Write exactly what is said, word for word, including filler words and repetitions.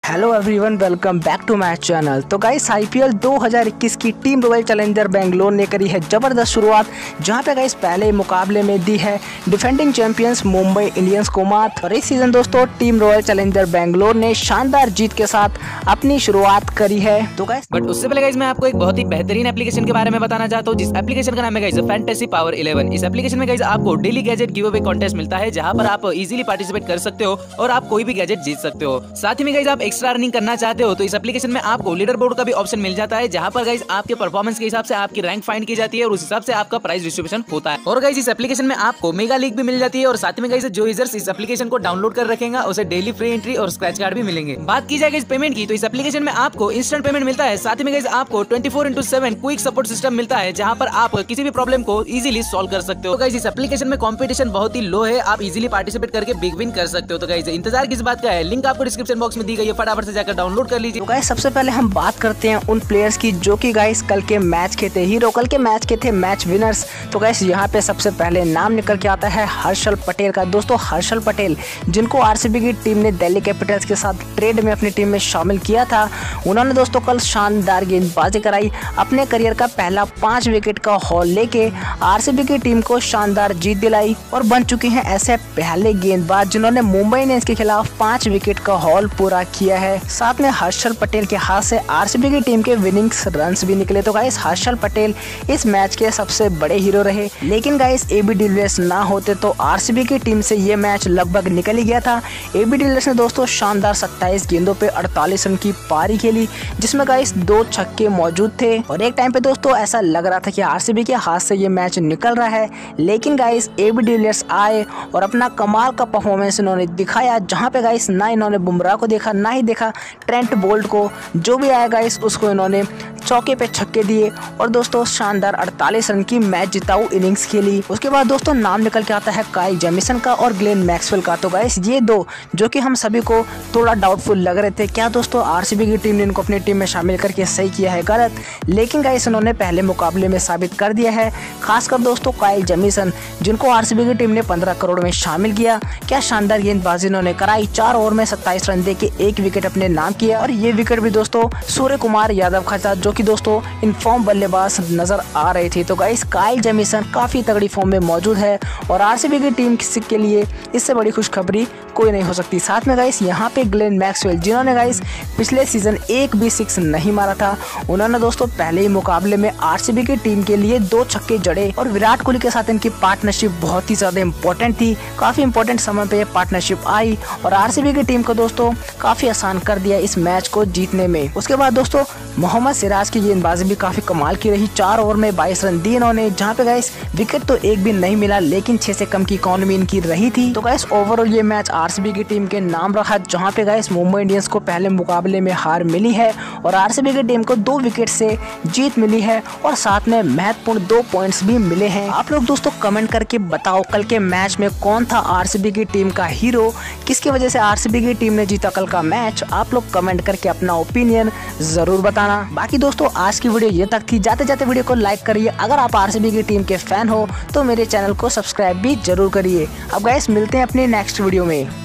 Hello everyone, welcome back to my channel. तो guys IPL दो हज़ार इक्कीस की टीम रॉयल चैलेंजर बेंगलोर ने करी है जबरदस्त शुरुआत, जहां पे गाइस पहले मुकाबले में दी है डिफेंडिंग चैंपियंस मुंबई इंडियंस को मात। और इस सीजन दोस्तों टीम रॉयल चैलेंजर बेंगलोर ने शानदार जीत के साथ अपनी शुरुआत करी है। तो गाइस बट उससे पहले गाइस मैं आपको एक बहुत ही बेहतरीन एप्लीकेशन के बारे में बताना चाहता हूँ, जिस एप्लीकेशन का नाम है गाइस फैंटेसी पावर इलेवन। इस एप्लीकेशन में गाइस आपको daily gadget giveaway contest मिलता है, जहां पर आप इजीली पार्टिसिपेट कर सकते हो और आप कोई भी गैजेट जीत सकते हो। साथ ही में गाइस आप एक्स्ट्रा अर्निंग करना चाहते हो तो इस एप्लीकेशन में आपको लीडर बोर्ड का भी ऑप्शन मिल जाता है, जहां पर गाइस आपके परफॉर्मेंस के हिसाब से आपकी रैंक फाइंड की जाती है और उस हिसाब से आपका प्राइस डिस्ट्रीब्यूशन होता है। और गाइस इस एप्लीकेशन में आपको मेगा लीग भी मिल जाती है और साथ में गाइस जो यूजर्स इस एप्लीकेशन को डाउनलोड कर रखेंगे उसे डेली फ्री एंट्री और स्क्रैच कार्ड भी मिलेंगे। बात की जाए इस पेमेंट की, तो इस एप्लीकेशन में आपको इंस्टेंट पेमेंट मिलता है। साथ में गाइस आपको twenty four into seven quick support system मिलता है, जहां पर आप किसी भी प्रॉब्लम को इजीली सॉल्व कर सकते हो। तो गाइस इस एप्लीकेशन में कंपटीशन बहुत ही लो है, आप इजीली पार्टिसिपेट करके बिग विन कर सकते हो। तो गाइस इंतजार किस बात का है, लिंक आपको डिस्क्रिप्शन बॉक्स में दी गई है, फटाफट से जाकर डाउनलोड कर लीजिए। तो गाइस सबसे पहले हम बात करते हैं उन प्लेयर्स की जो कि गाइस कल के मैच के थे हीरो, कल के मैच के थे मैच विनर्स। तो गाइस यहाँ पे सबसे पहले नाम निकल के आता है हर्षल पटेल का। दोस्तों हर्षल पटेल जिनको आरसीबी की टीम ने दिल्ली कैपिटल्स के साथ ट्रेड में अपनी टीम में शामिल किया था, उन्होंने दोस्तों कल शानदार गेंदबाजी कराई, अपने करियर का पहला पाँच विकेट का हॉल लेके आरसीबी की टीम को शानदार जीत दिलाई और बन चुके हैं ऐसे पहले गेंदबाज जिन्होंने मुंबई इंडियंस के खिलाफ पाँच विकेट का हॉल पूरा किया है। साथ में हर्षल पटेल के हाथ से आरसीबी की टीम के विनिंग्स रन्स भी निकले। तो गाइस हर्षल पटेल इस मैच के सबसे बड़े हीरो रहे, लेकिन गाइस एबी डिविलियर्स ना होते तो आरसीबी की टीम से ये मैच लगभग निकल ही गया था। एबी डिविलियर्स ने दोस्तों शानदार सत्ताईस गेंदों पे अड़तालीस रन की पारी खेली, जिसमें गाइस दो छक्के मौजूद थे और एक टाइम पे दोस्तों ऐसा लग रहा था कि आरसीबी के हाथ से ये मैच निकल रहा है, लेकिन गाइस एबी डिविलियर्स आए और अपना कमाल का परफॉर्मेंस इन्होंने दिखाया, जहां पे गाइस ना इन्होंने बुमराह को देखा ना ही देखा ट्रेंट बोल्ट को, जो भी आया गाइस उसको इन्होंने चौके पे छक्के दिए और दोस्तों शानदार अड़तालीस रन की मैच जिताऊ इनिंग्स खेली। उसके बाद दोस्तों नाम निकल के आता है काइल जेमिसन का और ग्लेन मैक्सवेल का। तो गाइस ये दो जो कि हम सभी को थोड़ा डाउटफुल लग रहे थे, क्या दोस्तों आरसीबी की टीम ने इनको अपनी टीम में शामिल करके सही किया है गलत, लेकिन गाइस इन्होंने पहले मुकाबले में साबित कर दिया है। खासकर दोस्तों काइल जेमिसन जिनको आरसीबी की टीम ने पंद्रह करोड़ में शामिल किया, क्या शानदार गेंदबाजी इन्होंने कराई, चार ओवर में सत्ताईस रन दे के एक विकेट अपने नाम किया और ये विकेट भी दोस्तों सूर्य कुमार यादव का था, जो कि दोस्तों इन फॉर्म बल्लेबाज नजर आ रहे थे। तो गाइस काइल जेमिसन काफी तगड़ी फॉर्म में मौजूद है और आरसीबी की टीम के लिए इससे बड़ी खुशखबरी कोई नहीं हो सकती। साथ में गाइस यहाँ पे ग्लेन मैक्सवेल जिन्होंने गाइस पिछले सीजन एक भी सिक्स नहीं मारा था, उन्होंने दोस्तों पहले ही मुकाबले में आरसीबी की टीम के लिए दो छक्के जड़े और विराट कोहली के साथ इनकी पार्टनरशिप बहुत ही ज्यादा इंपॉर्टेंट थी। काफी इंपॉर्टेंट समय पे ये पार्टनरशिप आई और आरसीबी की टीम को दोस्तों काफी आसान कर दिया इस मैच को जीतने में। उसके बाद दोस्तों मोहम्मद सिराज की गेंदबाजी भी काफी कमाल की रही, चार ओवर में बाईस रन दिए इन्होंने, जहाँ पे गाइस विकेट तो एक भी नहीं मिला, लेकिन छह से कम की इकोनॉमी इनकी रही थी। तो गाइस ओवरऑल ये मैच आरसीबी की टीम के नाम रहा, जहाँ पे गाइस मुंबई इंडियंस को पहले मुकाबले में हार मिली है और आरसीबी की टीम को दो विकेट से जीत मिली है और साथ में महत्वपूर्ण दो पॉइंट्स भी मिले हैं। आप लोग दोस्तों कमेंट करके बताओ कल के मैच में कौन था आरसीबी की टीम का हीरो, किसकी वजह से आरसीबी की टीम ने जीता कल का मैच। आप लोग कमेंट करके अपना ओपिनियन जरूर बताना। बाकी दोस्तों आज की वीडियो ये तक थी, जाते जाते वीडियो को लाइक करिए, अगर आप आरसीबी की टीम के फैन हो तो मेरे चैनल को सब्सक्राइब भी जरूर करिए। अब गाइस मिलते हैं अपने नेक्स्ट वीडियो में।